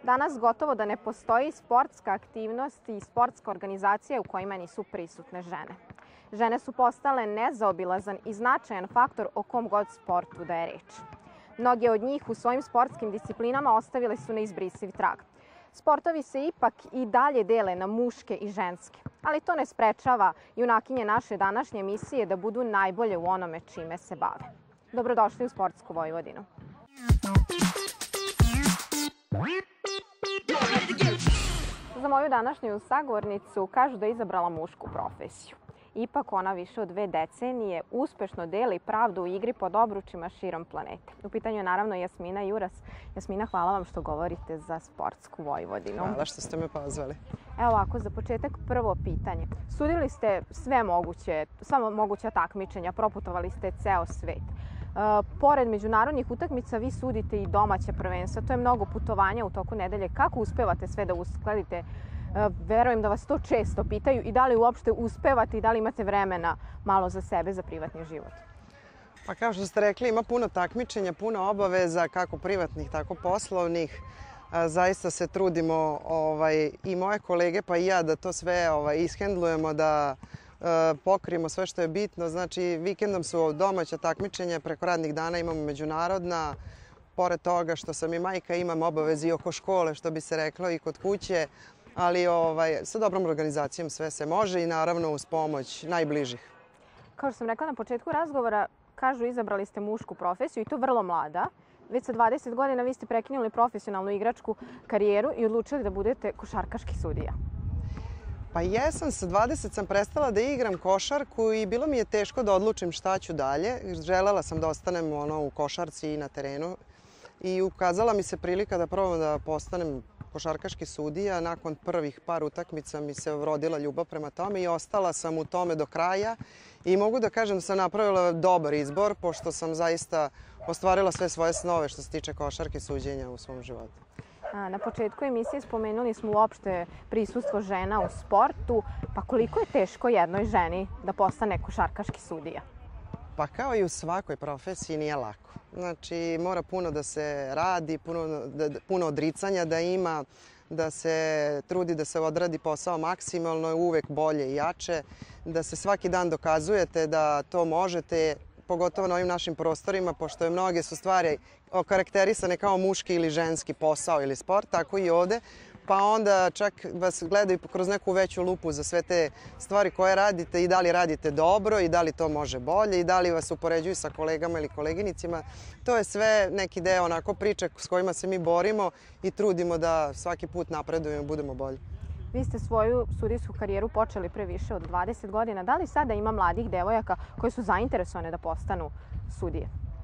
Danas gotovo da ne postoji sportska aktivnost i sportska organizacija u kojima nisu prisutne žene. Žene su postale nezaobilazan i značajan faktor o kom god sportu da je reč. Mnoge od njih u svojim sportskim disciplinama ostavile su neizbrisiv trag. Sportovi se ipak i dalje dele na muške i ženske, ali to ne sprečava junakinje naše današnje emisije da budu najbolje u onome čime se bave. Dobrodošli u Sportsku Vojvodinu. Za moju današnju sagovornicu kažu da je izabrala mušku profesiju. Ipak ona više od 2 decenije uspešno deli pravdu u igri pod obručima širom planete. U pitanju je naravno Jasmina Juras. Jasmina, hvala vam što govorite za Sportsku Vojvodinu. Hvala što ste me pozvali. Evo ovako, za početak prvo pitanje. Sudili ste sva moguća takmičenja, proputovali ste ceo svet. Pored međunarodnih utakmica vi sudite i domaća prvenstva. To je mnogo putovanja u toku nedelje. Kako uspevate sve da uskladite? Verujem da vas to često pitaju i da li uopšte uspevate i da li imate vremena malo za sebe, za privatni život? Pa kao što ste rekli, ima puno takmičenja, puno obaveza, kako privatnih, tako poslovnih. Zaista se trudimo i moje kolege pa i ja da to sve ishendlujemo, da pokrijemo sve što je bitno. Znači, vikendom su domaća takmičenja, preko radnih dana imamo međunarodna. Pored toga što sam i majka, imam obaveze i oko škole, što bi se reklo, i kod kuće. Ali sa dobrom organizacijom sve se može i naravno uz pomoć najbližih. Kao što sam rekla na početku razgovora, kažu izabrali ste mušku profesiju i to vrlo mlada. Već sa 20 godina vi ste prekinuli profesionalnu igračku karijeru i odlučili da budete košarkaški sudija. Pa jesam, sa 20 sam prestala da igram košarku i bilo mi je teško da odlučim šta ću dalje. Želela sam da ostanem u košarci i na terenu i ukazala mi se prilika da probam da postanem košarkaški sudija. Nakon prvih par utakmica mi se rodila ljubav prema tome i ostala sam u tome do kraja i mogu da kažem da sam napravila dobar izbor, pošto sam zaista ostvarila sve svoje snove što se tiče košarke i suđenja u svom životu. Na početku emisije spomenuli smo uopšte prisustvo žena u sportu. Pa koliko je teško jednoj ženi da postane košarkaški sudija? Pa kao i u svakoj profesiji nije lako. Znači, mora puno da se radi, puno odricanja da ima, da se trudi da se odradi posao maksimalno, uvek bolje i jače, da se svaki dan dokazujete da to možete, pogotovo na ovim našim prostorima, pošto mnoge su stvari okarakterisane kao muški ili ženski posao ili sport, tako i ovde. Pa onda čak vas gledaju kroz neku veću lupu za sve te stvari koje radite i da li radite dobro i da li to može bolje i da li vas upoređuju sa kolegama ili koleginicima. To je sve neki deo onako priče s kojima se mi borimo i trudimo da svaki put napredujemo i budemo bolji. Vi ste svoju sudijsku karijeru počeli pre više od 20 godina. Da li sada ima mladih devojaka koje su zainteresovane da postanu sudije?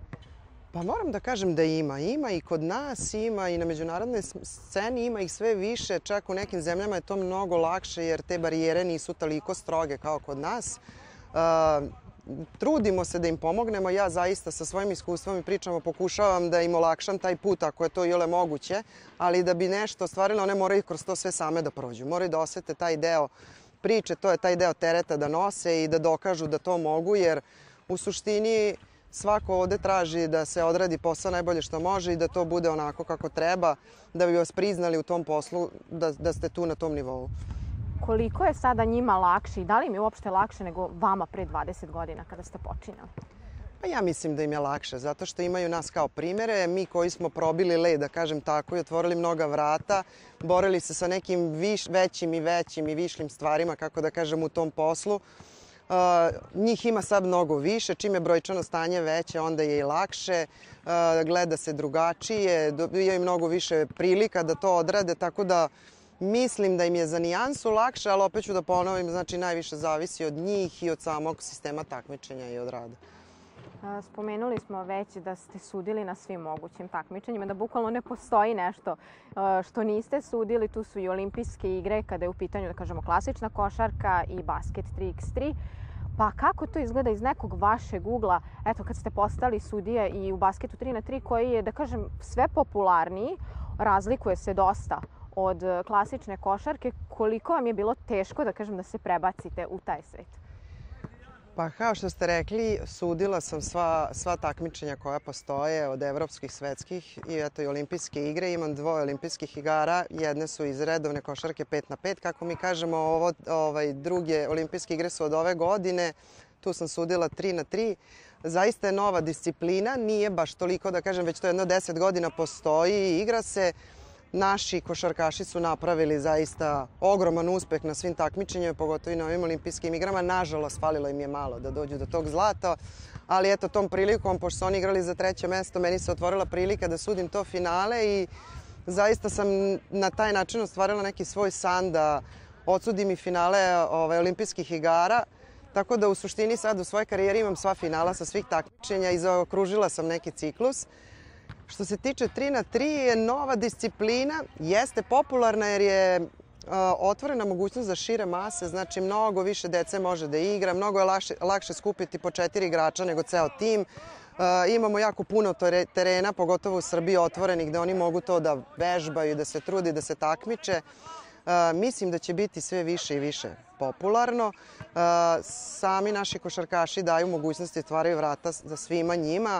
Pa moram da kažem da ima. Ima i kod nas, ima i na međunarodnoj sceni, ima ih sve više. Čak u nekim zemljama je to mnogo lakše jer te barijere nisu toliko stroge kao kod nas. Trudimo se da im pomognemo. Ja zaista sa svojim iskustvom i pričama pokušavam da im olakšam taj put ako je to iole moguće, ali da bi nešto ostvarile, one moraju kroz to sve same da prođu. Moraju da osete taj deo priče, to je taj deo tereta da nose i da dokažu da to mogu, jer u suštini svako ovde traži da se odradi posao najbolje što može i da to bude onako kako treba, da bi vas priznali u tom poslu, da ste tu na tom nivou. Koliko je sada njima lakše i da li im je uopšte lakše nego vama pre 20 godina kada ste počinjali? Pa ja mislim da im je lakše, zato što imaju nas kao primere. Mi koji smo probili led, da kažem tako, i otvorili mnoga vrata, borili se sa nekim većim i višlim stvarima, kako da kažem, u tom poslu. Njih ima sad mnogo više, čim je brojčano stanje veće, onda je i lakše, gleda se drugačije, dobijaju mnogo više prilika da to odrade, tako da mislim da im je za nijansu lakše, ali opet ću da ponovim, znači najviše zavisi od njih i od samog sistema takmičenja i od rada. Spomenuli smo već da ste sudili na svim mogućim takmičenjima, da bukvalno ne postoji nešto što niste sudili. Tu su i olimpijske igre kada je u pitanju, da kažemo, klasična košarka i basket 3x3. Pa kako to izgleda iz nekog vašeg ugla, eto, kad ste postali sudija i u basketu 3x3 koji je, da kažem, sve popularniji, razlikuje se dosta od klasične košarke. Koliko vam je bilo teško, da kažem, da se prebacite u taj svet? Pa kao što ste rekli, sudila sam sva takmičenja koja postoje od evropskih, svetskih i eto i olimpijske igre. Imam 2 olimpijskih igara, jedne su iz redovne košarke 5x5, kako mi kažemo, druge olimpijske igre su od ove godine. Tu sam sudila 3x3. Zaista je nova disciplina, nije baš toliko da kažem, već to jedno 10 godina postoji i igra se. Naši košarkaši su napravili zaista ogroman uspeh na svim takmičenjima, pogotovo i na ovim olimpijskim igrama. Nažalost, falilo im je malo da dođu do tog zlata, ali eto tom prilikom, pošto su oni igrali za 3. mesto, meni se otvorila prilika da sudim to finale i zaista sam na taj način ostvarila neki svoj san da odsudim i finale olimpijskih igara. Tako da u suštini sad u svojoj karijeri imam sva finala sa svih takmičenja i zaokružila sam neki ciklus. Što se tiče 3x3 je nova disciplina, jeste popularna jer je otvorena mogućnost za šire mase, znači mnogo više dece može da igra, mnogo je lakše skupiti po 4 igrača nego ceo tim. Imamo jako puno terena, pogotovo u Srbiji otvorenih, gde oni mogu to da vežbaju, da se trudi, da se takmiče. Mislim da će biti sve više i više popularno. Sami naši košarkaši daju mogućnosti, otvaraju vrata za svima njima.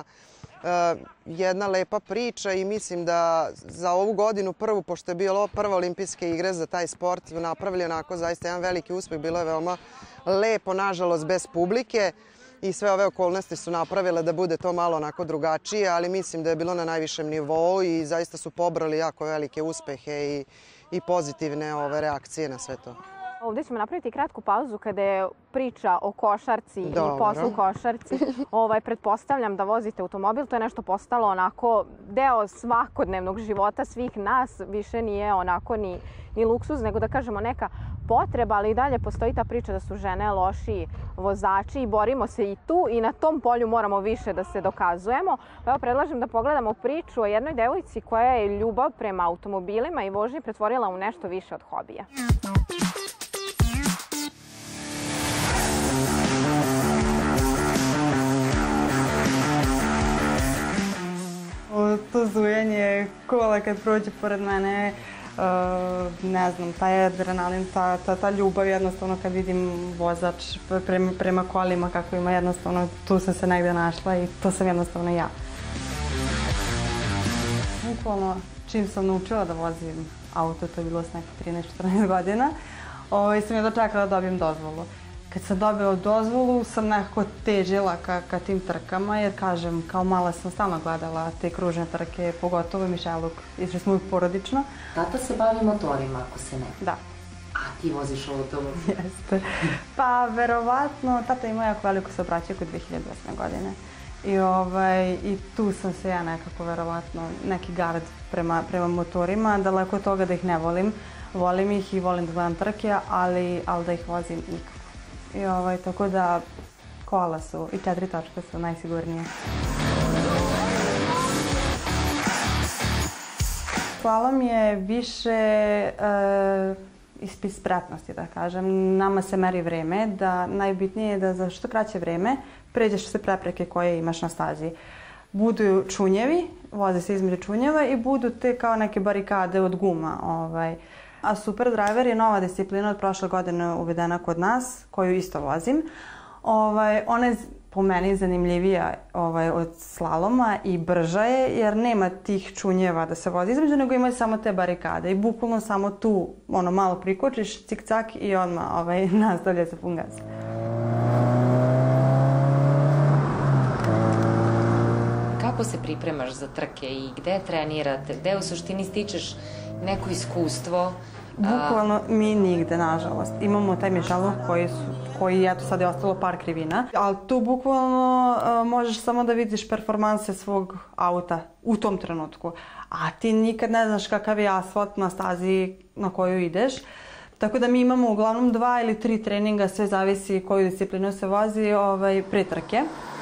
Jedna lepa priča i mislim da za ovu godinu prvu, pošto je bilo prve olimpijske igre za taj sport, napravili onako zaista jedan veliki uspeh. Bilo je veoma lepo, nažalost, bez publike i sve ove okolnosti su napravile da bude to malo onako drugačije, ali mislim da je bilo na najvišem nivou i zaista su pobrali jako velike uspehe i pozitivne reakcije na sve to. Ovdje ćemo napraviti kratku pauzu kada je priča o košarci i poslu košarci. Pretpostavljam da vozite automobil, to je nešto postalo onako deo svakodnevnog života svih nas, više nije onako ni luksuz, nego da kažemo neka potreba, ali i dalje postoji ta priča da su žene lošiji vozači i borimo se i tu i na tom polju moramo više da se dokazujemo. Evo, predlažem da pogledamo priču o jednoj devojci koja je ljubav prema automobilima i vožnji pretvorila u nešto više od hobija. To zujanje kola kad prođe pored mene, ne znam, taj adrenalin, ta ljubav jednostavno kad vidim vozač prema kolima kako ima, jednostavno tu sam se negde našla i to sam jednostavno ja. Bukvalno čim sam naučila da vozim auto, to je bilo s nekih 13-14 godina, sam je dočekala da dobijem dozvolu. Kad sam dobila dozvolu sam nekako težila ka tim trkama jer kažem, kao mala sam stalno gledala te kružne trke, pogotovo Mišeluk, išli smo porodično. Tata se bavi motorima, ako se ne. Da. A ti voziš automobil? Jeste. Pa verovatno, tata ima jako veliku saobraćajku 2008. godine. I tu sam se ja nekako verovatno neki gard prema motorima, daleko od toga da ih ne volim. Volim ih i volim da gledam trke, ali da ih vozim nikako. Tako da kola su i 4 točka su najsigurnije. Slalom je više ispit spretnosti, da kažem. Nama se meri vreme, da najbitnije je da za što kraće vreme pređeš sve prepreke koje imaš na stazi. Budu čunjevi, voze se između čunjeva i budu te kao neke barikade od guma. A Super Driver je nova disciplina od prošle godine uvedena kod nas, koju isto vozim. Ona je po meni zanimljivija od slaloma i brža je jer nema tih čunjeva da se vozi između, nego ima samo te barikade i bukvalno samo tu malo prikočiš, cik-cak i odmah nastavlja se pun gas. Kako se pripremaš za trke i gde trenirate, gde u suštini stičeš neko iskustvo? Bukvalno mi nigde, nažalost. Imamo taj Mišeluk koji eto sad je ostalo par krivina, ali tu bukvalno možeš samo da vidiš performanse svog auta u tom trenutku. A ti nikad ne znaš kakav je asfalt na stazi na koju ideš. Tako da mi imamo uglavnom 2 ili 3 treninga, sve zavisi koju disciplinu se vozi pre trke.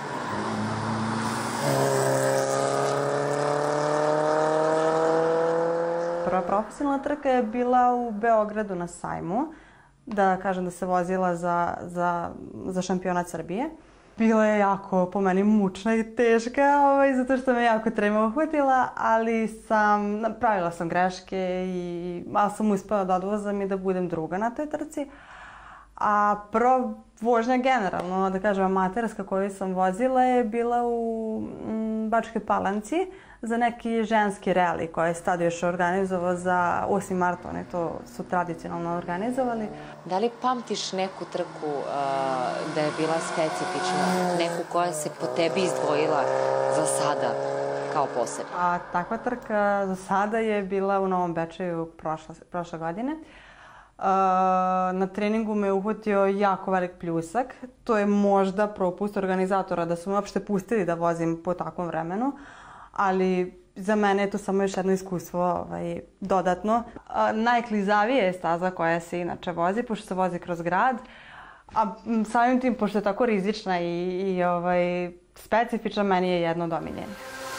Prva profesionalna trka je bila u Beogradu na sajmu, da kažem da se vozila za šampionat Srbije. Bila je jako, po meni, mučna i teška, zato što me jako trema uhvatila, ali napravila sam greške, ali sam uspela da odvozam i da budem druga na toj trci. A prva vožnja generalno, da kažem amaterska koju sam vozila je bila u Bačkoj Palanci za neki ženski reli koji je Stado još organizovao za 8. marta. Oni to su tradicionalno organizovali. Da li pamtiš neku trku da je bila specifična, neku koja se po tebi izdvojila za sada kao posebna? A takva trka za sada je bila u Novom Bečeju prošle godine. Na treningu me uhvatio jako velik pljusak. To je možda propust organizatora da su me uopšte pustili da vozim po takvom vremenu, ali za mene je to samo još jedno iskustvo dodatno. Najklizavija je staza koja se inače vozi, pošto se vozi kroz grad, a samim tim, pošto je tako rizična i specifična, meni je jedno od omiljenih.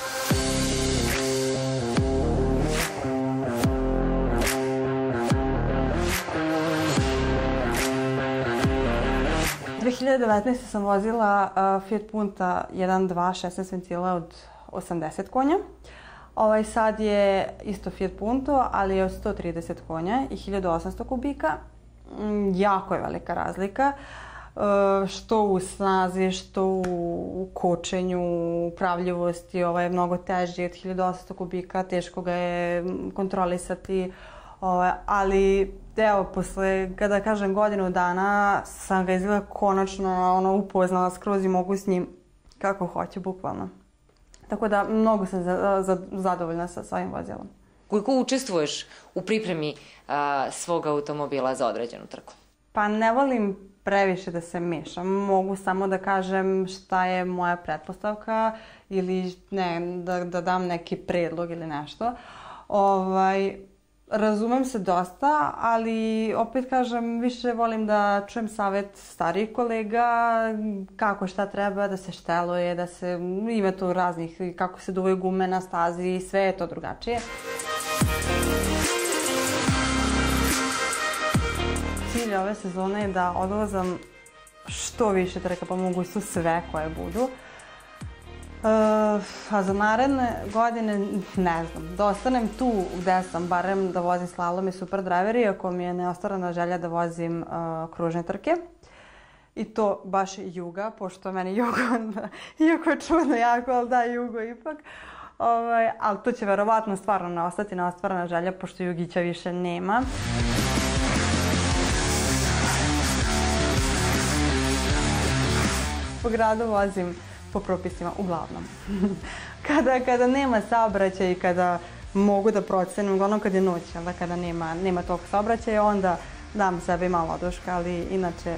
U 2019. sam vozila Fiat Punta 1.2 16 ventila od 80 konja. Ovaj sad je isto Fiat Punto, ali je od 130 konja i 1800 kubika. Jako je velika razlika. Što u snazi, što u kočenju, upravljivosti. Ovaj je mnogo teži od 1800 kubika, teško ga je kontrolisati. Ali evo, posle, kada kažem godinu dana, sam ga izgleda konačno upoznala skroz i mogu s njim kako hoću, bukvalno. Tako da mnogo sam zadovoljna sa svojim vozilom. Koliko učestvuješ u pripremi svog automobila za određenu trku? Pa ne volim previše da se mešam. Mogu samo da kažem šta je moja pretpostavka ili da dam neki predlog ili nešto. Razumem se dosta, ali opet kažem, više volim da čujem savjet starijih kolega, kako šta treba, da se šteluje, da se ima tu raznih, kako se duvaju gume na stazi, sve je to drugačije. Cilj ove sezone je da odvozam što više trka, pa mogu su sve koje budu. A za naredne godine ne znam, da ostanem tu gde sam, barem da vozim slalom i super driver, iako mi je neostvarena želja da vozim kružne trke. I to baš juga, pošto meni jugo, iako je čudno jako, ali da, jugo ipak. Ali to će verovatno stvarno ostati neostvarena želja, pošto jugića više nema. Po gradu vozim po propisima, uglavnom. Kada nema saobraćaja i kada mogu da procenim, uglavnom kad je noć, kada nema tog saobraćaja, onda dam sebi malo oduška, ali inače...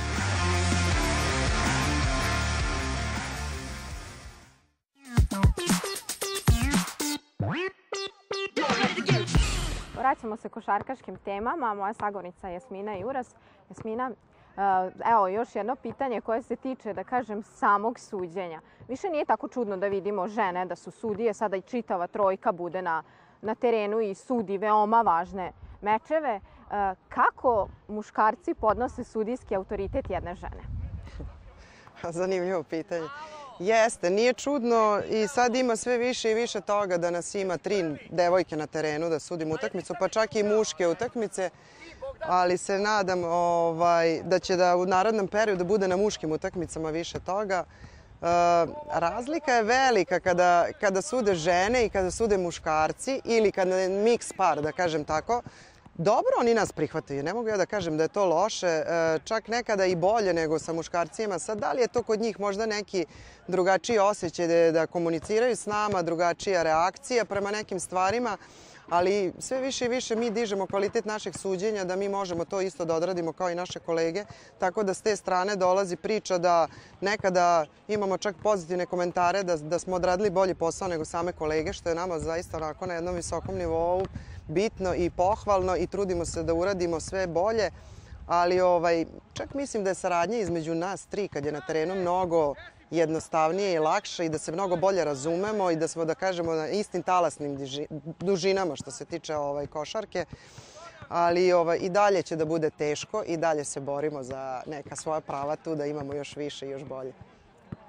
Vraćamo se košarkaškim temama. Moja sagovornica Jasmina Juras. Jasmina, evo još jedno pitanje koje se tiče, da kažem, samog suđenja. Više nije tako čudno da vidimo žene, da su sudije, sada i čitava trojka bude na terenu i sudi veoma važne mečeve. Kako muškarci podnose sudijski autoritet jedne žene? Zanimljivo pitanje. Jeste, nije čudno i sad ima sve više i više toga da nas ima 3 devojke na terenu da sudimo utakmicu, pa čak i muške utakmice, ali se nadam da će da u narednom periodu bude na muškim utakmicama više toga. Razlika je velika kada sude žene i kada sude muškarci ili kada je miks par, da kažem tako. Dobro, oni nas prihvataju. Ne mogu ja da kažem da je to loše, čak nekada i bolje nego sa muškarcima. Sad, da li je to kod njih možda neki drugačiji osjećaj da komuniciraju s nama, drugačija reakcija prema nekim stvarima, ali sve više i više mi dižemo kvalitet naših suđenja, da mi možemo to isto da odradimo kao i naše kolege. Tako da s te strane dolazi priča da nekada imamo čak pozitivne komentare da smo odradili bolji posao nego same kolege, što je nama zaista onako na jednom visokom nivou bitno i pohvalno i trudimo se da uradimo sve bolje. Ali čak mislim da je saradnja između nas 3 kad je na terenu mnogo jednostavnije i lakše i da se mnogo bolje razumemo i da smo, da kažemo, na istim talasnim dužinama što se tiče košarke. Ali i dalje će da bude teško i dalje se borimo za neka svoja prava tu, da imamo još više i još bolje.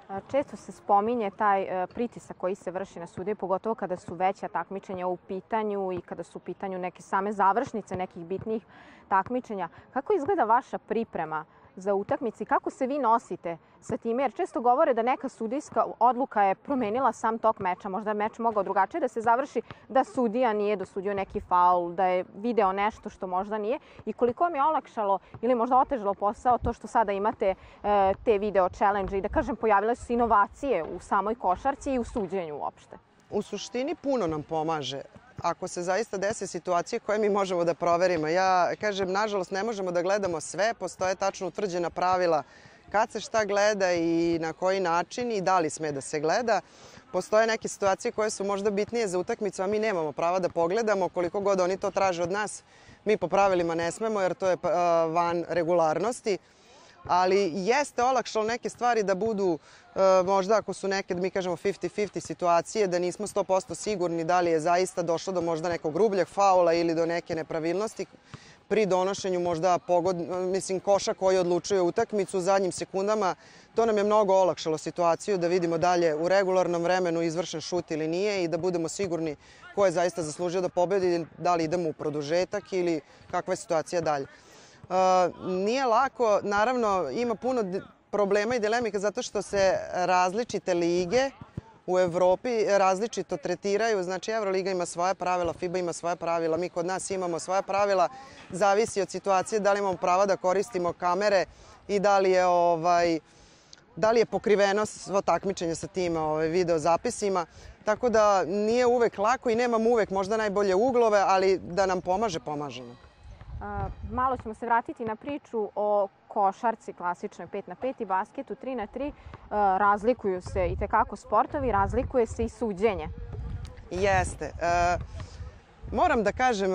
Često se spominje taj pritisak koji se vrši na sudije, pogotovo kada su veća takmičenja u pitanju i kada su u pitanju neke same završnice nekih bitnijih takmičenja. Kako izgleda vaša priprema za utakmice i kako se vi nosite sa time? Jer često govore da neka sudijska odluka je promenila sam tok meča. Možda je meč mogao drugačije da se završi, da sudija nije dosudio neki faul, da je video nešto što možda nije. I koliko vam je olakšalo ili možda otežalo posao to što sada imate te video challenge i da kažem pojavile su inovacije u samoj košarci i u suđenju uopšte? U suštini puno nam pomaže. Ako se zaista dese situacije koje mi možemo da proverimo. Ja kažem, nažalost, ne možemo da gledamo sve. Postoje tačno utvrđena pravila kad se šta gleda i na koji način i da li sme da se gleda. Postoje neke situacije koje su možda bitnije za utakmicu, a mi nemamo prava da pogledamo. Koliko god oni to traže od nas, mi po pravilima ne smemo jer to je van regularnosti. Ali jeste olakšalo neke stvari da budu, možda ako su neke, mi kažemo 50-50 situacije, da nismo 100% sigurni da li je zaista došlo do možda nekog grubljeg faula ili do neke nepravilnosti pri donošenju možda koša koji odlučuje utakmicu u zadnjim sekundama. To nam je mnogo olakšalo situaciju da vidimo dalje u regularnom vremenu izvršen šut ili nije i da budemo sigurni ko je zaista zaslužio da pobedi, da li idemo u produžetak ili kakva je situacija dalje. Nije lako, naravno ima puno problema i dilemika zato što se različite lige u Evropi različito tretiraju. Znači, Euroliga ima svoja pravila, FIBA ima svoja pravila, mi kod nas imamo svoja pravila. Zavisi od situacije da li imamo prava da koristimo kamere i da li je pokriveno svo takmičenje sa tim video zapisima. Tako da nije uvek lako i nemamo uvek možda najbolje uglove, ali da nam pomaže, pomaže nam. Malo ćemo se vratiti na priču o košarci klasičnoj 5x5 i basketu 3x3. Razlikuju se i tekako sportovi, razlikuje se i suđenje. Jeste. Moram da kažem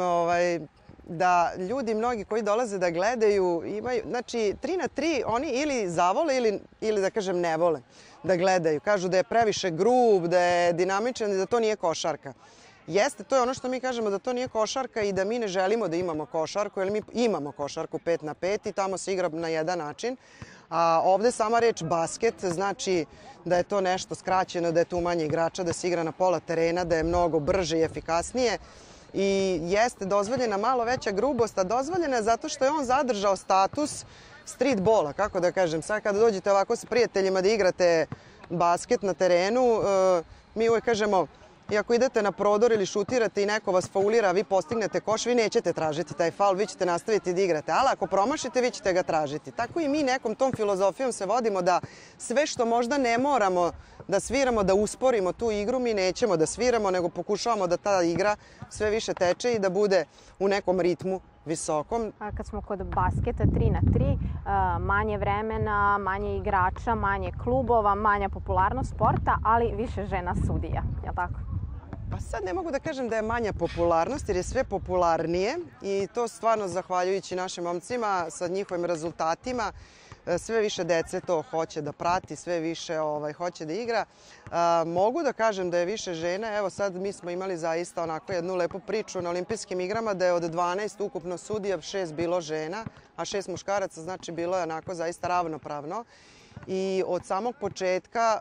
da ljudi mnogi koji dolaze da gledaju imaju, znači 3x3 oni ili zavole ili da kažem ne vole da gledaju. Kažu da je previše grub, da je dinamičan i da to nije košarka. Jeste, to je ono što mi kažemo da to nije košarka i da mi ne želimo da imamo košarku, jer mi imamo košarku 5x5 i tamo se igra na jedan način. A ovde sama reč basket znači da je to nešto skraćeno, da je tu manje igrača, da se igra na pola terena, da je mnogo brže i efikasnije. I jeste dozvoljena malo veća grubost, a dozvoljena je zato što je on zadržao status streetbola, kako da kažem. Sad kada dođete ovako sa prijateljima da igrate basket na terenu, mi uvek kažemo, i ako idete na prodor ili šutirate i neko vas faulira, vi postignete koš, vi nećete tražiti taj faul, vi ćete nastaviti da igrate. Ali ako promašite, vi ćete ga tražiti. Tako i mi nekom tom filozofijom se vodimo da sve što možda ne moramo da sviramo, da usporimo tu igru, mi nećemo da sviramo, nego pokušavamo da ta igra sve više teče i da bude u nekom ritmu visokom. Kad smo kod basketa 3x3, manje vremena, manje igrača, manje klubova, manja popularnost sporta, ali više žena sudija, je li tako? Pa sad ne mogu da kažem da je manja popularnost jer je sve popularnije i to stvarno zahvaljujući našim momcima sa njihovim rezultatima. Sve više dece to hoće da prati, sve više hoće da igra. Mogu da kažem da je više žena. Evo sad mi smo imali zaista onako jednu lepu priču na olimpijskim igrama da je od 12 ukupno sudija 6 bilo žena, a 6 muškaraca, znači bilo je onako zaista ravnopravno. I od samog početka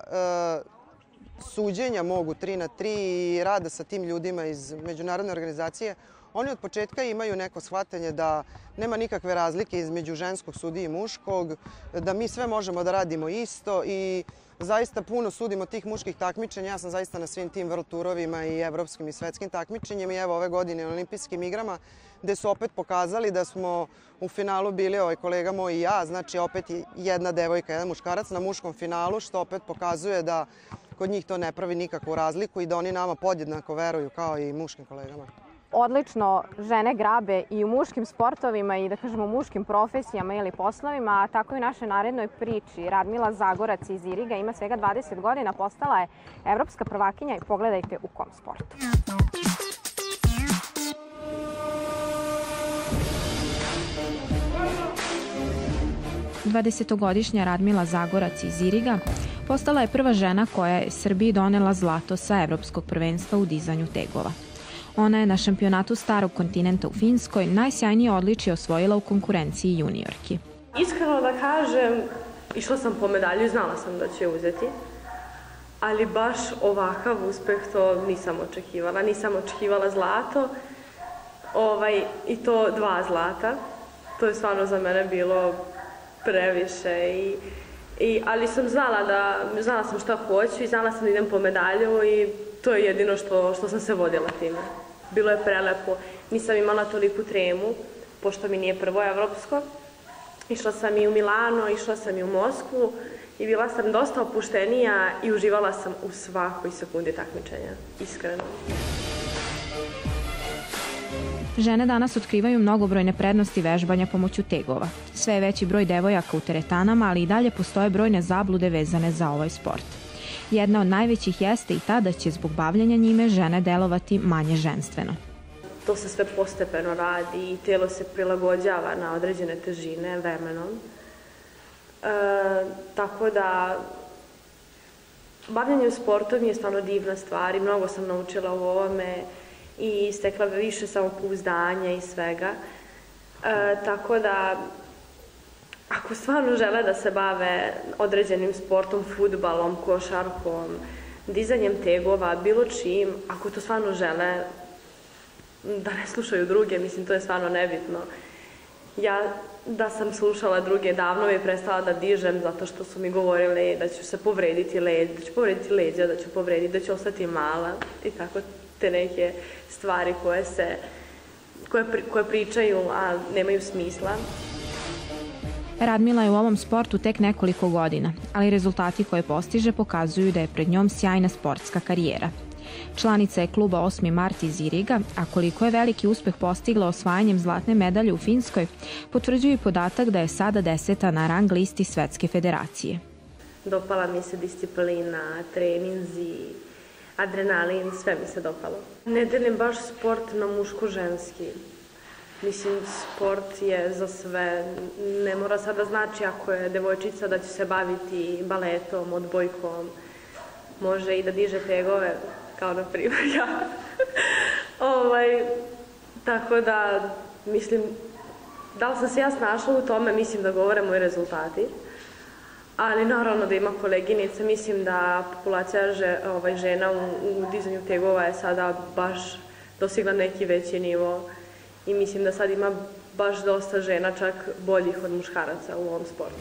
suđenja mogu 3x3 i rada sa tim ljudima iz međunarodne organizacije, oni od početka imaju neko shvatanje da nema nikakve razlike između ženskog sudije i muškog, da mi sve možemo da radimo isto i zaista puno sudimo tih muških takmičenja. Ja sam zaista na svim tim World Tourovima i evropskim i svetskim takmičenjima i evo ove godine na olimpijskim igrama gde su opet pokazali da smo u finalu bili kolega moj i ja, znači opet jedna devojka, jedan muškarac na muškom finalu, što opet pokazuje da kod njih to ne pravi nikakvu razliku i da oni nama podjednako veruju kao i muškim kolegama. Odlično žene grabe i u muškim sportovima i da kažemo u muškim profesijama ili poslovima, a tako i u našoj narednoj priči. Radmila Zagorac iz Iriga ima svega 20 godina, postala je evropska prvakinja i pogledajte u kom sportu. Dvadesetogodišnja Radmila Zagorac iz Iriga postala je prva žena koja je Srbiji donela zlato sa evropskog prvenstva u dizanju tegova. Ona je na šampionatu starog kontinenta u Finskoj najsjajnije odličje osvojila u konkurenciji juniorki. Iskreno da kažem, išla sam po medalju i znala sam da ću je uzeti. Ali baš ovakav uspeh to nisam očekivala. Nisam očekivala zlato i to 2 zlata. To je stvarno za mene bilo previše. Ali sam znala sam šta hoću i znala sam da idem po medalju i to je jedino što sam se vodila time. Bilo je prelepo. Nisam imala toliku tremu, pošto mi nije prvo evropsko. Išla sam i u Milano, išla sam i u Moskvu i bila sam dosta opuštenija i uživala sam u svakoj sekundi takmičenja, iskreno. Žene danas otkrivaju mnogobrojne prednosti vežbanja pomoću tegova. Sve je veći broj devojaka u teretanama, ali i dalje postoje brojne zablude vezane za ovaj sport. Jedna od najvećih jeste i ta da će zbog bavljanja njime žene delovati manje ženstveno. To se sve postepeno radi i telo se prilagođava na određene težine vremenom. Tako da bavljanje sportom je stvarno divna stvar i mnogo sam naučila u ovome i stekla više samopouzdanja i svega. Tako da ako stvarno žele da se bave određenim sportom, fudbalom, košarkom, dizanjem tegova, bilo čim, ako to stvarno žele, da ne slušaju druge, mislim, to je stvarno nebitno. Ja, da sam slušala druge, davno bi prestala da dižem zato što su mi govorili da ću se povrediti leđa, da ću ostati mala i tako te neke stvari koje pričaju, a nemaju smisla. Radmila je u ovom sportu tek nekoliko godina, ali rezultati koje postiže pokazuju da je pred njom sjajna sportska karijera. Članica je kluba 8. mart iz Iriga, a koliko je veliki uspeh postigla osvajanjem zlatne medalje u Finskoj, potvrđuje i podatak da je sada 10. na rang listi Svetske federacije. Dopala mi se disciplina, treninzi, adrenalin, sve mi se dopalo. Ne delim baš sport na muško-ženski. Mislim, sport je za sve. Ne mora sada znači ako je devojčica da će se baviti baletom, odbojkom. Može i da diže tegove, kao na primjer ja. Tako da, mislim, da li sam se ja snašla u tome, mislim da govore moji rezultati. Ali naravno da ima koleginica, mislim da populacija žena u dizanju tegova je sada baš dostigla neki veći nivo i mislim da sad ima baš dosta žena, čak boljih od muškaraca u ovom sportu.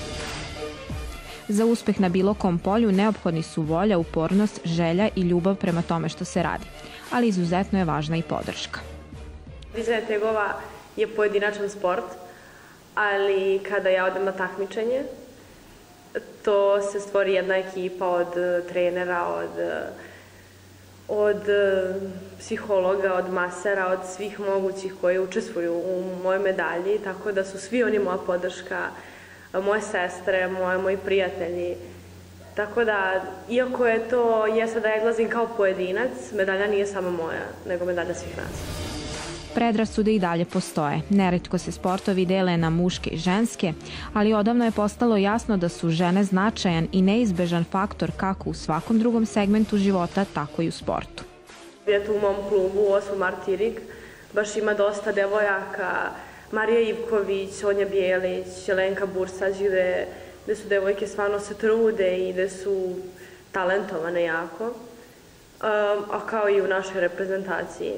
Za uspeh na bilo kom polju neophodni su volja, upornost, želja i ljubav prema tome što se radi, ali izuzetno je važna i podrška. Dizanje tegova je pojedinačan sport, ali kada ja odem na takmičenje, to se stvori jedna ekipa od trenera, od psihologa, od masera, od svih mogućih koji učestvuju u mojoj medalji, tako da su svi oni moja podrška, moje sestre, moji prijatelji. Tako da, iako je to, jeste da ja izlazim kao pojedinac, medalja nije samo moja, nego medalja svih nas. Predrasude i dalje postoje. Neretko se sportovi dele na muške i ženske, ali odavno je postalo jasno da su žene značajan i neizbežan faktor kako u svakom drugom segmentu života, tako i u sportu. Tu u mom klubu, 8. mart Irig, baš ima dosta devojaka, Marija Ivković, Sonja Bijelić, Jelenka Bursać, gde su devojke stvarno se trude i gde su talentovane jako, a kao i u našoj reprezentaciji.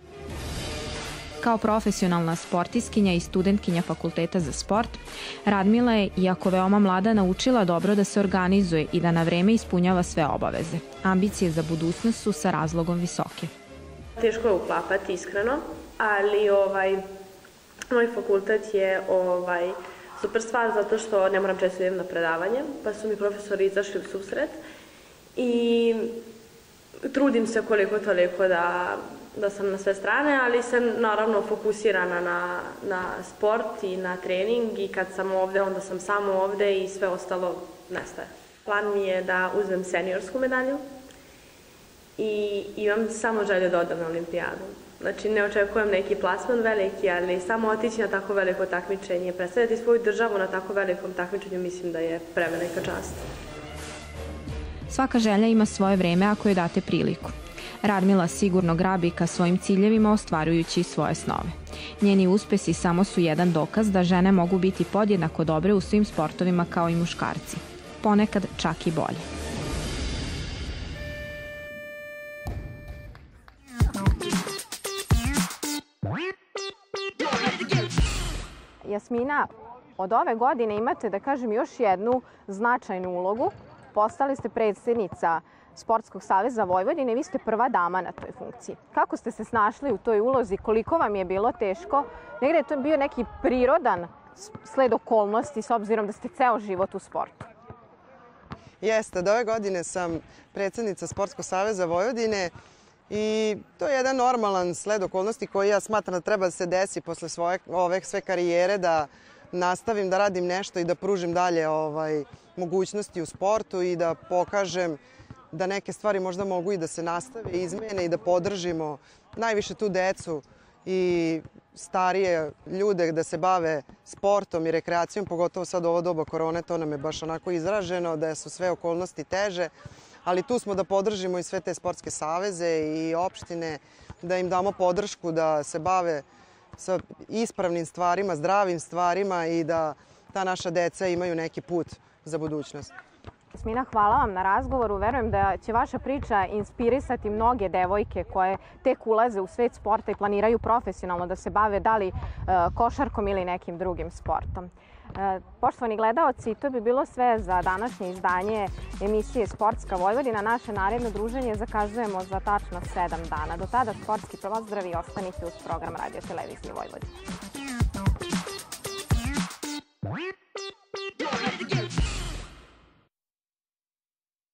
Kao profesionalna sportistkinja i studentkinja Fakulteta za sport, Radmila je, iako veoma mlada, naučila dobro da se organizuje i da na vreme ispunjava sve obaveze. Ambicije za budućnost su sa razlogom visoke. Teško je uklapati, iskreno, ali moj fakultet je super stvar zato što ne moram često idem na predavanje, pa su mi profesori izašli u susret i trudim se koliko toliko da sam na sve strane, ali sam naravno fokusirana na sport i na trening i kad sam ovde, onda sam samo ovde i sve ostalo nestaje. Plan mi je da uzmem seniorsku medalju i imam samo želju da odam na olimpijadu. Znači, ne očekujem neki plasman veliki, ali samo otići na tako veliko takmičenje, predstavljati svoju državu na tako velikom takmičenju, mislim da je prevelika čast. Svaka želja ima svoje vreme ako joj date priliku. Radmila sigurno grabi ka svojim ciljevima ostvarujući svoje snove. Njeni uspesi samo su jedan dokaz da žene mogu biti podjednako dobre u svim sportovima kao i muškarci. Ponekad čak i bolje. Jasmina, od ove godine imate, da kažem, još jednu značajnu ulogu. Postali ste predsjednica Sportskog saveza Vojvodine i vi ste prva dama na toj funkciji. Kako ste se snašli u toj ulozi? Koliko vam je bilo teško? Negde je to bio neki prirodan sled okolnosti s obzirom da ste ceo život u sportu. Jeste, od ove godine sam predsjednica Sportskog saveza Vojvodine i to je jedan normalan sled okolnosti koji ja smatram da treba da se desi posle ove sve karijere, da nastavim da radim nešto i da pružim dalje mogućnosti u sportu i da pokažem da neke stvari možda mogu i da se nastave, izmene i da podržimo najviše tu decu i starije ljude da se bave sportom i rekreacijom, pogotovo sad u ovo doba korone, to nam je baš onako izraženo, da su sve okolnosti teže, ali tu smo da podržimo i sve te sportske saveze i opštine, da im damo podršku da se bave sa ispravnim stvarima, zdravim stvarima i da ta naša deca imaju neki put za budućnost. Jasmina, hvala vam na razgovoru. Verujem da će vaša priča inspirisati mnoge devojke koje tek ulaze u svet sporta i planiraju profesionalno da se bave da li košarkom ili nekim drugim sportom. Poštovani gledaoci, to bi bilo sve za današnje izdanje emisije Sportska Vojvodina. Naše naredno druženje zakazujemo za tačno 7 dana. Do tada sportski pozdrav i ostanite uz program Radio Televizije Vojvodine.